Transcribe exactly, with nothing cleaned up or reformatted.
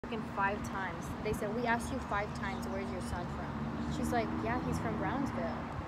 fucking five times. They said, we asked you five times, where's your son from? She's like, yeah, he's from Brownsville.